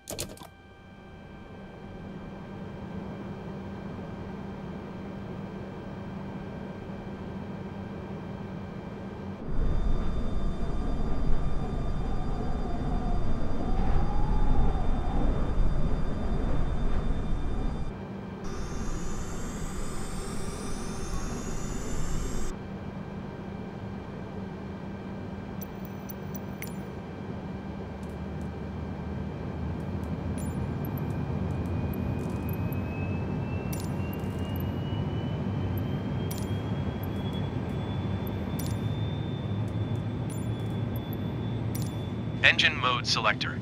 Engine mode selector.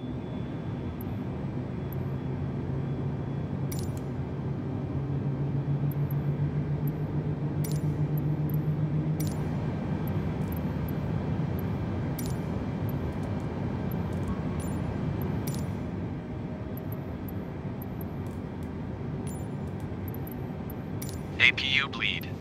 APU bleed.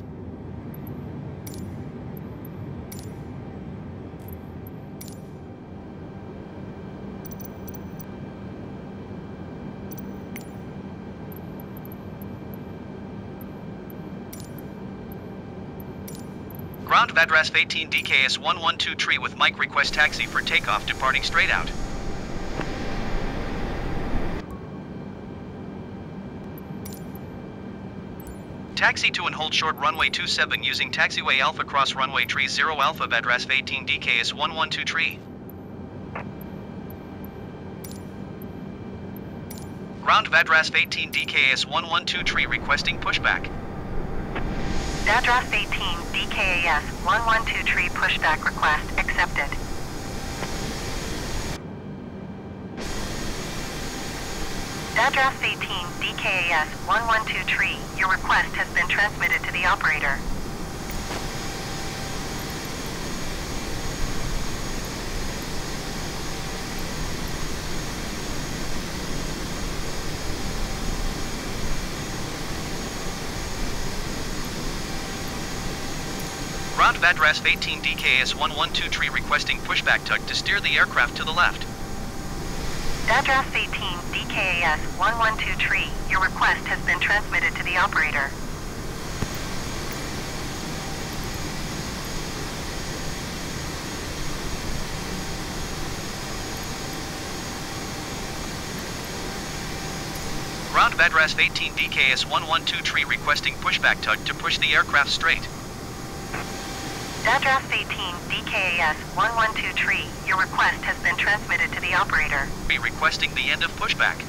Ground Vadras 18 DKS 112 tree with Mike request taxi for takeoff departing straight out. Taxi to and hold short runway 27 using taxiway Alpha cross runway tree 0 Alpha Vadras 18 DKS 112 tree. Ground Vadras 18 DKS 112 tree requesting pushback. Vadras 18 DKAS 112 tree pushback request accepted. Vadras 18 DKAS 112 tree, your request has been transmitted to the operator. Ground Vadras 18 DKS 112 tree requesting pushback tug to steer the aircraft to the left. Vadras 18 DKAS 112 tree, your request has been transmitted to the operator. Ground Vadras 18 DKS 112 tree requesting pushback tug to push the aircraft straight. Vadras 18 DKAS 112 tree, your request has been transmitted to the operator. Be requesting the end of pushback.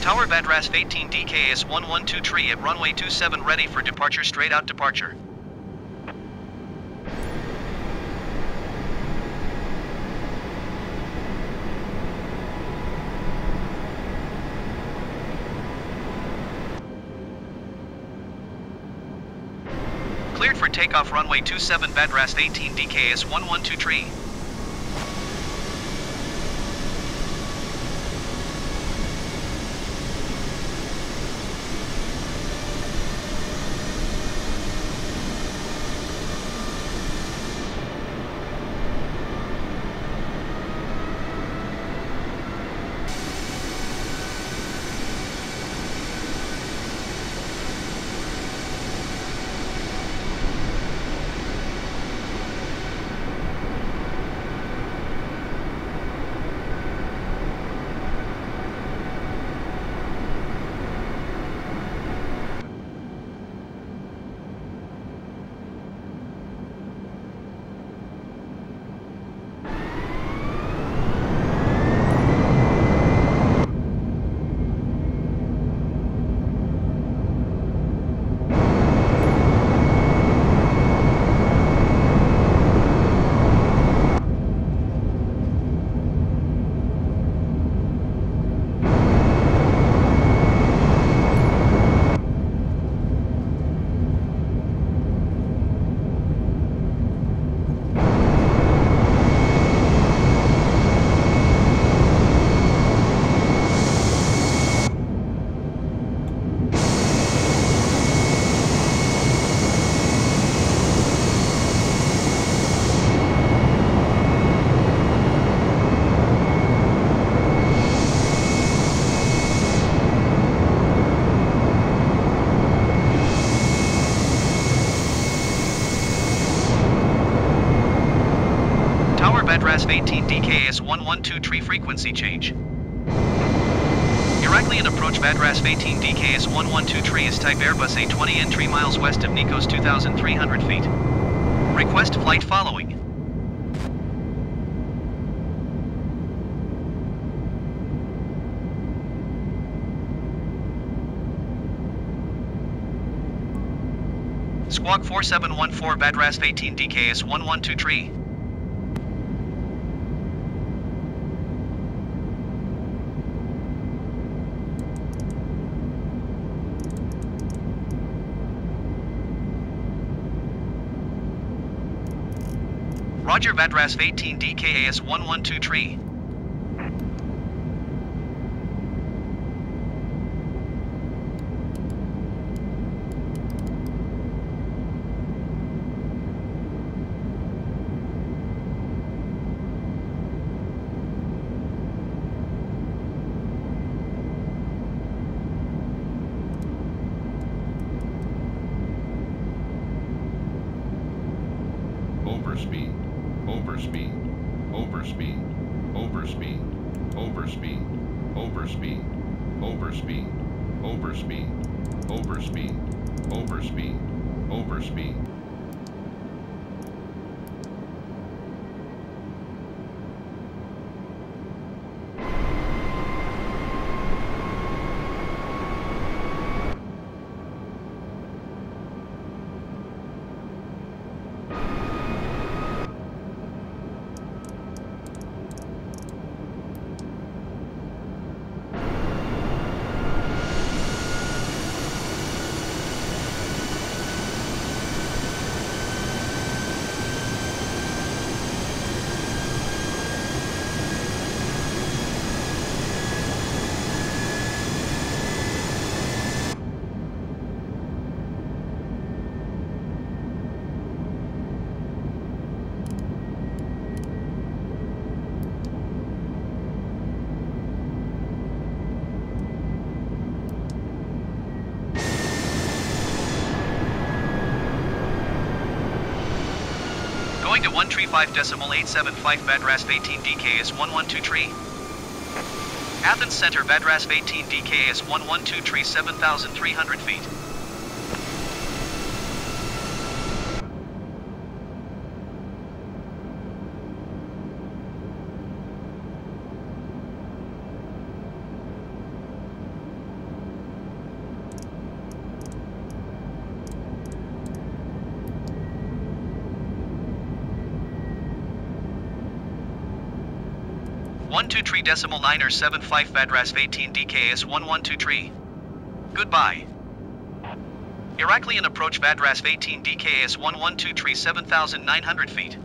Tower Vadras 18 DKS 112 tree at runway 27 ready for departure, straight out departure. Cleared for takeoff runway 27 Vadras 18 DKS 112 tree. Vadras 18 DKS 112 tree frequency change. Directly and approach Vadras 18 DKS 112 tree is type Airbus A20N 3 miles west of Nikos 2,300 feet. Request flight following. Squawk 4714 Vadras 18 DKS 112 tree. Roger Vadras 18 DKAS 112 tree. Overspeed, overspeed, overspeed, overspeed, overspeed, overspeed, overspeed, overspeed, overspeed, overspeed, overspeed. Going to 135.875 Vadras 18 DKS 112 tree. Athens Center Vadras 18 DKS 112 tree 7,300 feet. 123.975 Vadras 18 DKS 112 Goodbye. Heraklion approach Vadras 18 DKS 112 7,900 feet.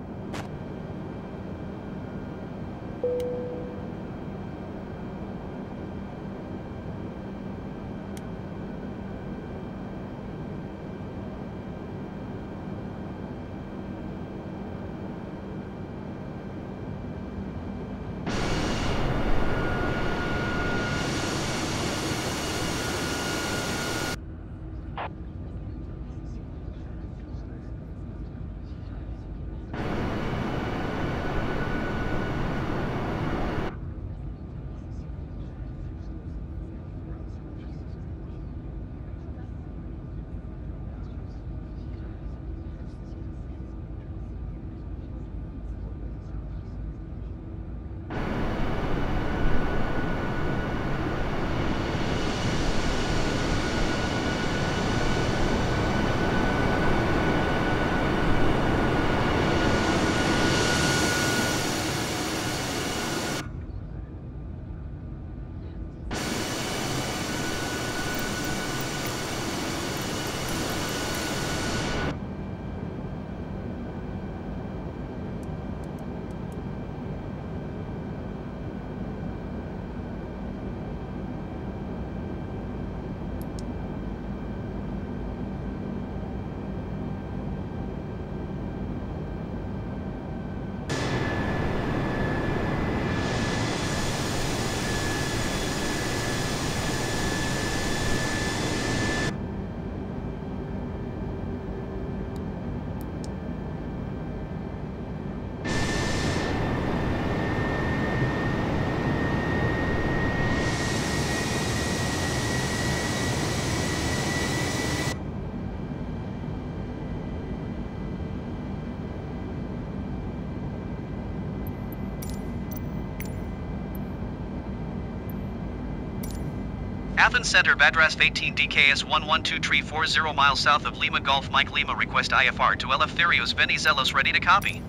Athens Center, Vadras 18 DKS 11240 miles south of Lima Golf Mike Lima. Request IFR to Eleftherios Venizelos. Ready to copy.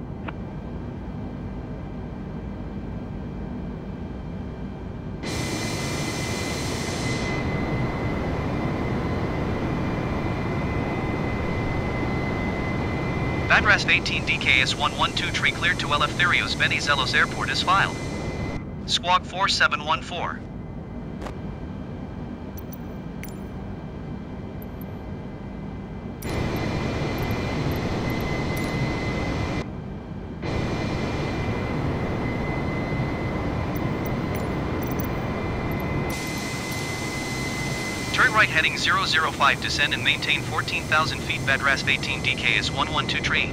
Vadras 18 DKS 112 cleared to Eleftherios Venizelos Airport is filed. Squawk 4714. Turn right heading 005, descend and maintain 14,000 feet. Vadras 18 DKS 112.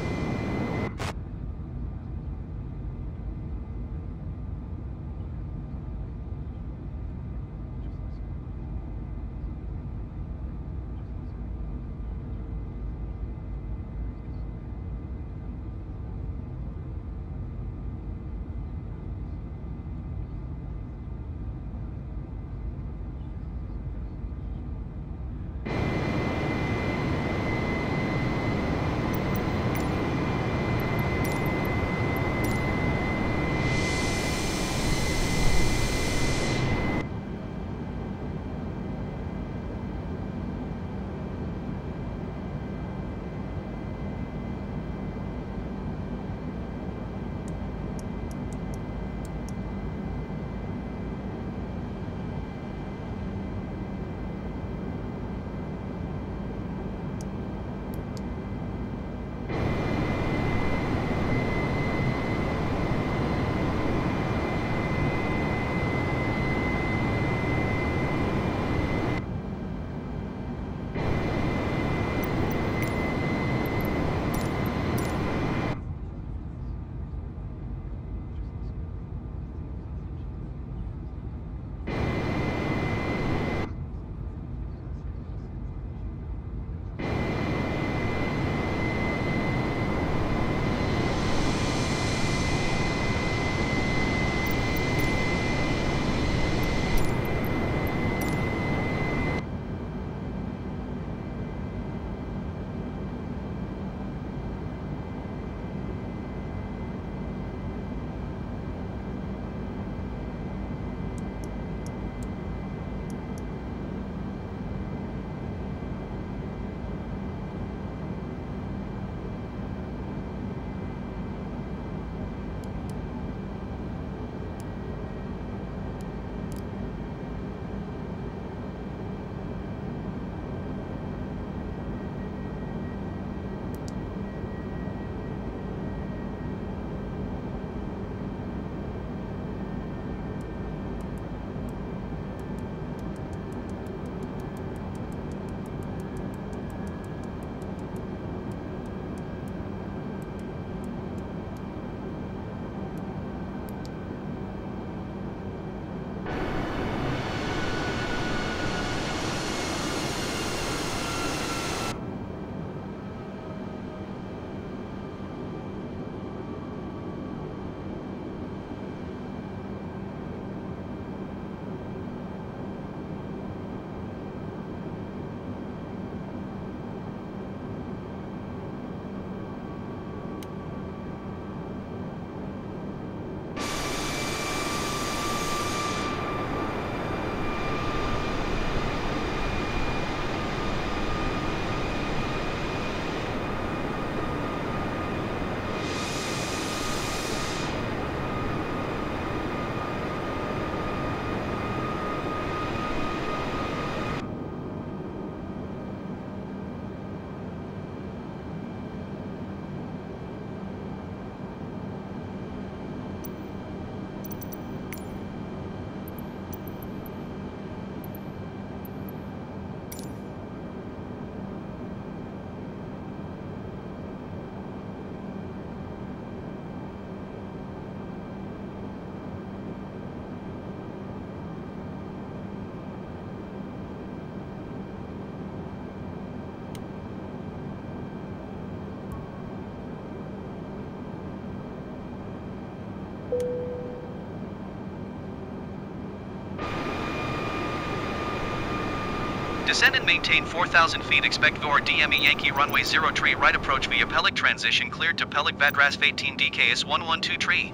Descend and maintain 4,000 feet. Expect VOR DME Yankee runway 0 tree right approach via Pelik transition cleared to Pelik Vadras 18 DKS 112 tree.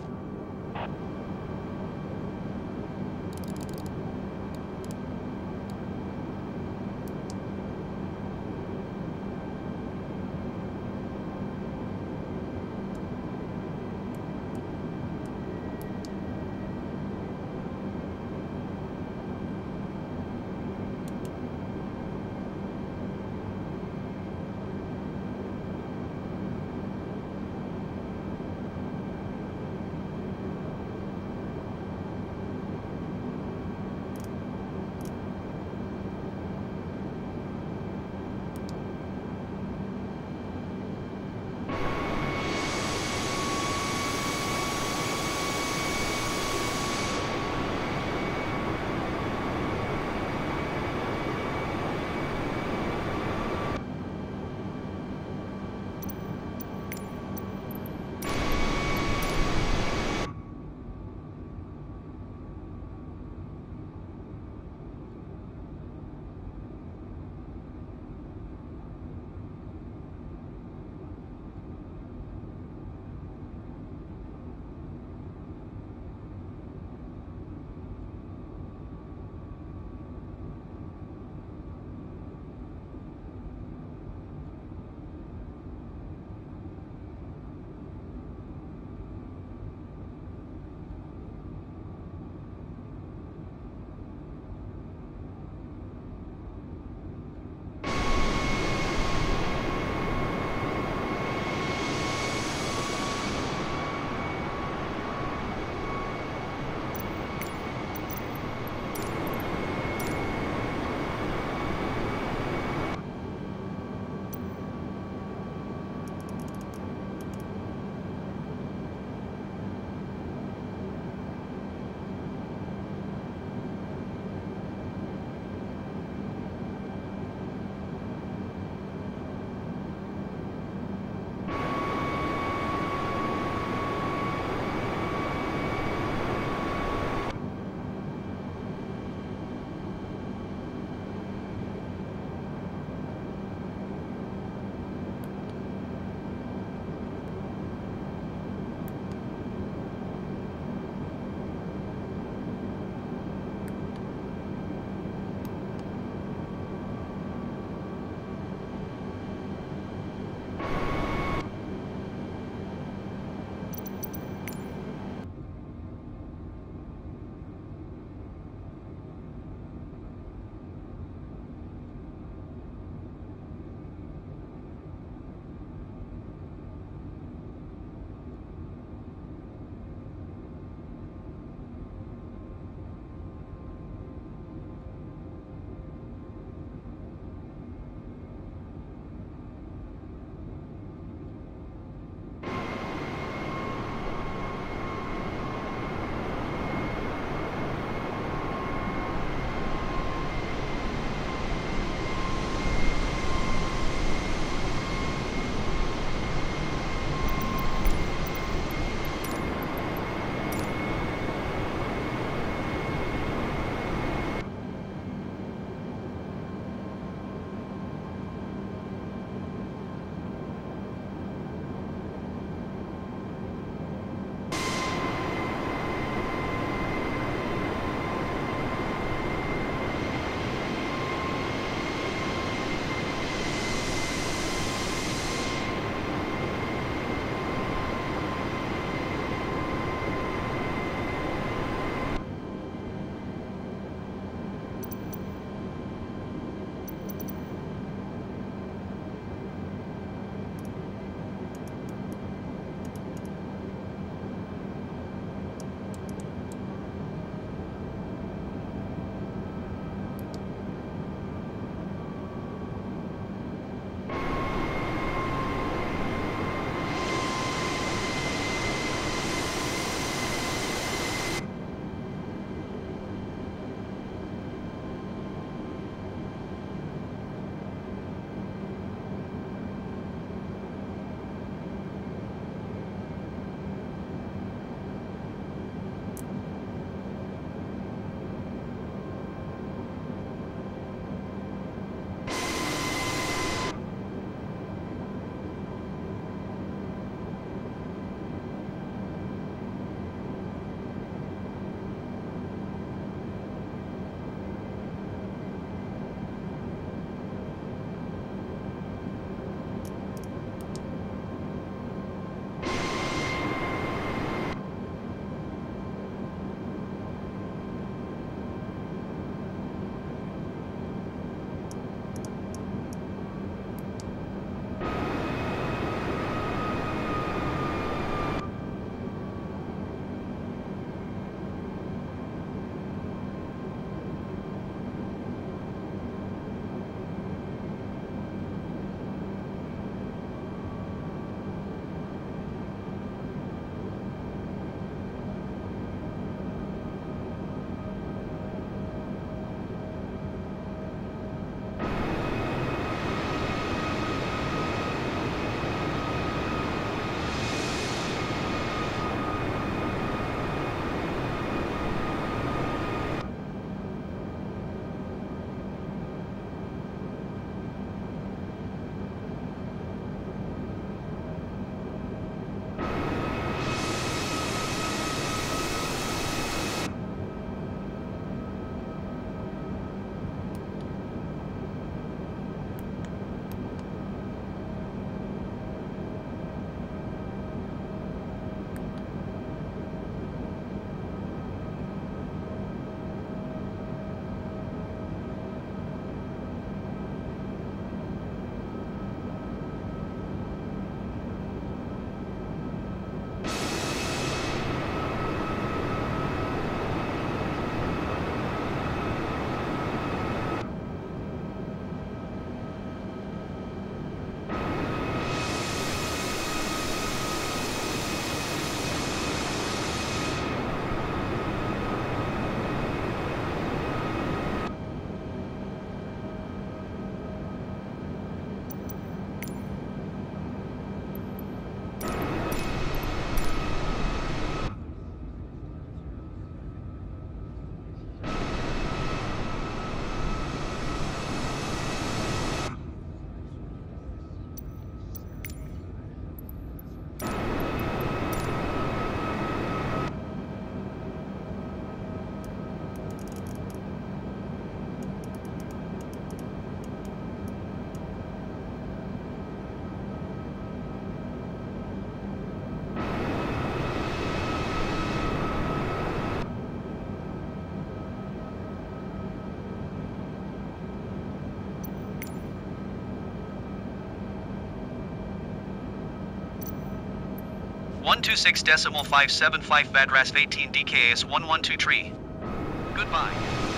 126.575 Madras 18 DKAS 112 tree. Goodbye.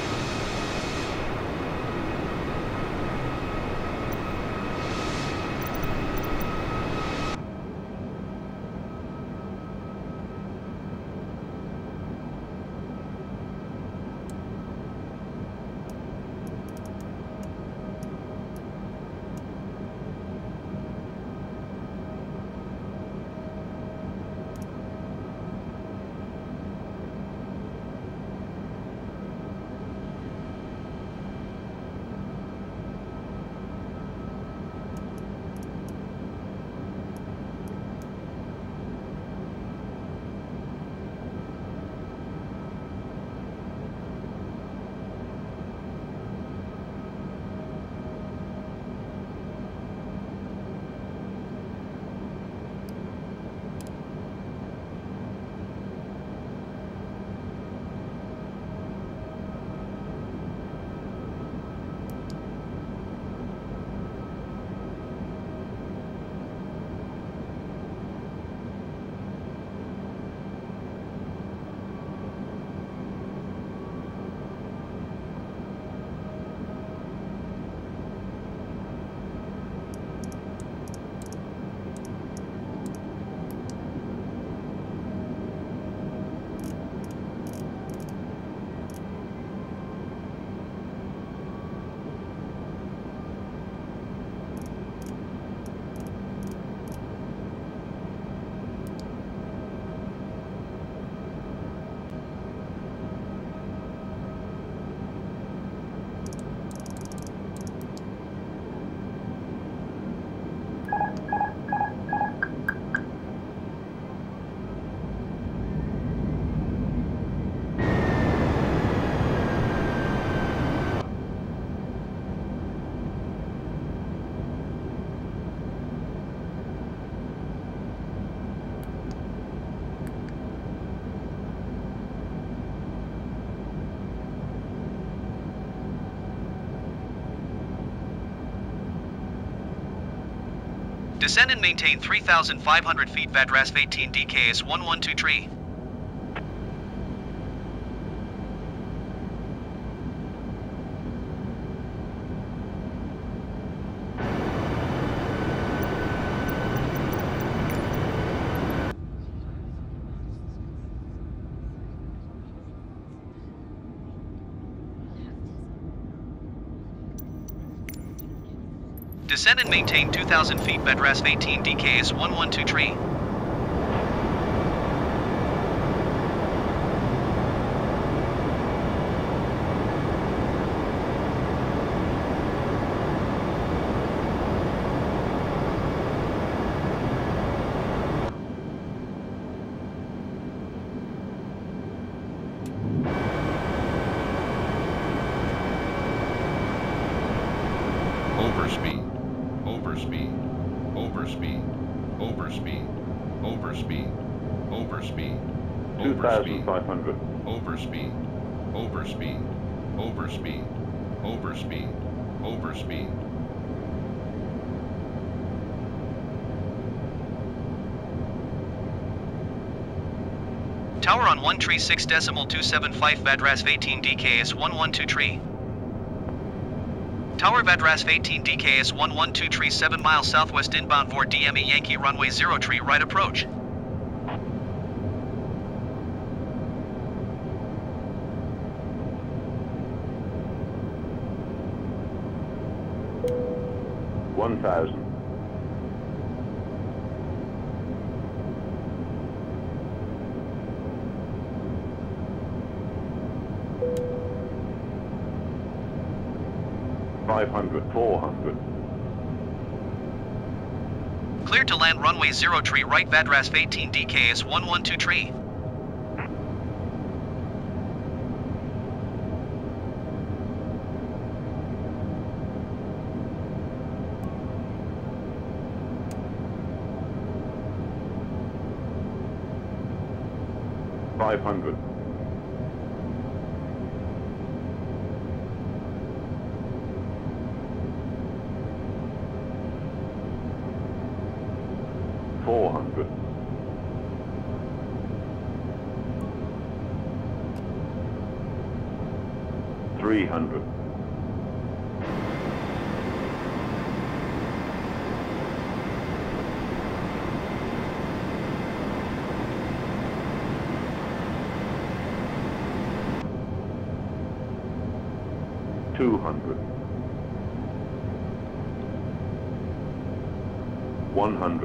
Descend and maintain 3,500 feet Madras 18 DKAS 112 tree. Descend and maintain 2,000 feet Madras 18 DKAS 112 tree. Overspeed. Overspeed. Overspeed. Overspeed. Overspeed. Overspeed. 2,500. Overspeed. Overspeed. Overspeed. Overspeed. Overspeed. Tower on 136.275 Madras 18 DKAS 112 tree. Tower Madras 18 DKAS 112 tree 7 miles southwest inbound for DME Yankee runway 0 tree right approach. $1,000. $500, $400. Clear to land runway 0 tree right Madras 18 DKAS 112 tree. $500. $400. 300. $200. $100.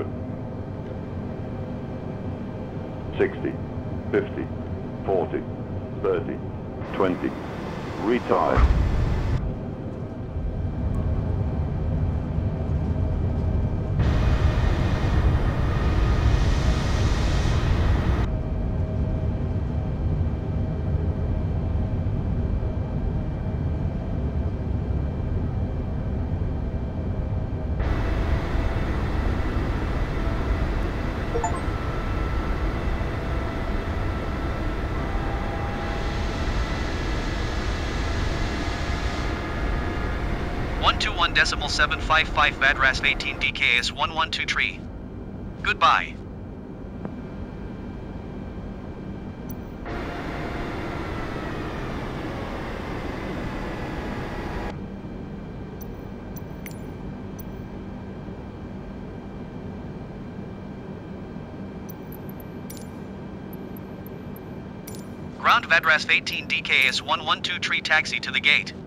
60, 50, 40, 30, 20. Retire. .755 VADRAS 18 DKS 112 tree. Goodbye. Ground VADRAS 18 DKS 112 tree taxi to the gate.